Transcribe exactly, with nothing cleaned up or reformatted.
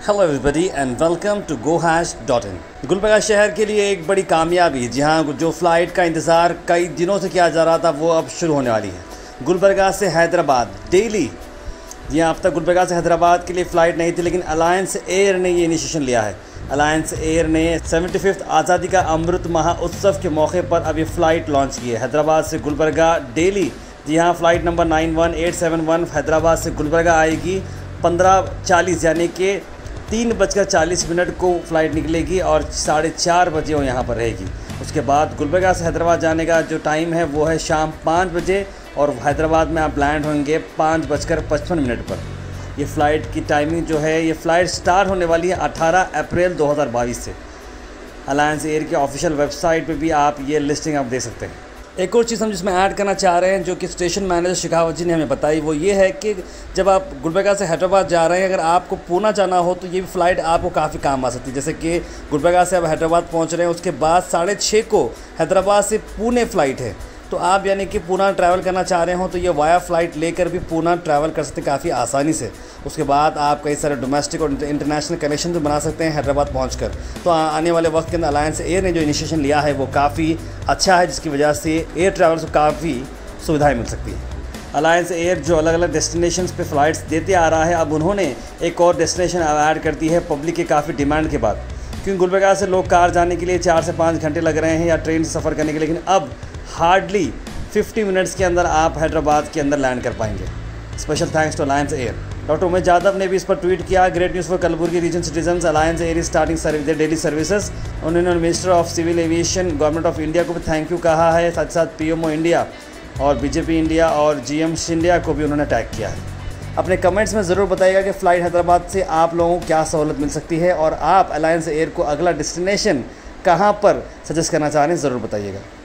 Hello everybody and welcome to go hash dot in. Gulbarga शहर के लिए एक बड़ी कामयाबी, जहां जो फ़्लाइट का इंतज़ार कई दिनों से किया जा रहा था वो अब शुरू होने वाली है। गुलबर्गा से हैदराबाद डेली, जी हाँ, अब तक गुलबर्गा से हैदराबाद के लिए फ़्लाइट नहीं थी, लेकिन अलायंस एयर ने ये इनिशिएशन लिया है। अलायंस एयर ने सेवेंटी फिफ्थ आज़ादी का अमृत महोत्सव के मौके पर अभी फ़्लाइट लॉन्च की है हैदराबाद से गुलबर्गा डेली। जी हाँ, flight number nine one eight seven one Hyderabad से गुलबर्गा आएगी पंद्रह चालीस यानी कि तीन बजकर चालीस मिनट को फ़्लाइट निकलेगी और साढ़े चार बजे वो यहाँ पर रहेगी। उसके बाद गुलबर्गा से हैदराबाद जाने का जो टाइम है वो है शाम पाँच बजे और हैदराबाद में आप लैंड होंगे पाँच बजकर पचपन मिनट पर। ये फ़्लाइट की टाइमिंग जो है, ये फ़्लाइट स्टार्ट होने वाली है अठारह अप्रैल दो हज़ार बाईस से। अलायंस एयर के ऑफिशियल वेबसाइट पे भी आप ये लिस्टिंग आप देख सकते हैं। एक और चीज़ हम जिसमें ऐड करना चाह रहे हैं, जो कि स्टेशन मैनेजर शिखावत जी ने हमें बताई, वो ये है कि जब आप गुलबर्गा से हैदराबाद जा रहे हैं, अगर आपको पूना जाना हो तो ये फ़्लाइट आपको काफ़ी काम आ सकती है। जैसे कि गुलबर्गा से आप हैदराबाद पहुंच रहे हैं, उसके बाद साढ़े छः को हैदराबाद से पुणे फ़्लाइट है, तो आप यानी कि पूना ट्रैवल करना चाह रहे हो तो ये वाया फ़्लाइट लेकर भी पूना ट्रैवल कर सकते हैं काफ़ी आसानी से। उसके बाद आप कई सारे डोमेस्टिक और इंटरनेशनल कनेक्शन भी बना सकते हैं हैदराबाद पहुंचकर। तो आने वाले वक्त के अंदर अलायंस एयर ने जो इनिशिएशन लिया है वो काफ़ी अच्छा है, जिसकी वजह से एयर ट्रैवल को काफ़ी सुविधाएँ मिल सकती हैं। अलायंस एयर जो अलग अलग डेस्टिनेशंस पे फ़्लाइट्स देते आ रहा है, अब उन्होंने एक और डेस्टिनेशन ऐड कर दी है पब्लिक के काफ़ी डिमांड के बाद। क्योंकि गुलबर्गा से लोग कार जाने के लिए चार से पाँच घंटे लग रहे हैं या ट्रेन से सफ़र करने के लिए, लेकिन अब हार्डली पचास मिनट्स के अंदर आप हैदराबाद के अंदर लैंड कर पाएंगे। Special thanks to Alliance Air. Doctor Umesh Yadav ने भी इस पर ट्वीट किया, great news for Kalaburagi region citizens, Alliance Air is starting service daily services. उन्होंने minister of civil aviation government of India को भी थैंक यू कहा है, साथ साथ पीएमओ इंडिया और बीजेपी इंडिया और जीएम इंडिया को भी उन्होंने टैग किया है। अपने कमेंट्स में ज़रूर बताइएगा कि फ़्लाइट हैदराबाद से आप लोगों को क्या सहूलत मिल सकती है और आप अलायंस एयर को अगला डेस्टिनेशन कहाँ पर सजेस्ट करना चाह रहे हैं, ज़रूर बताइएगा।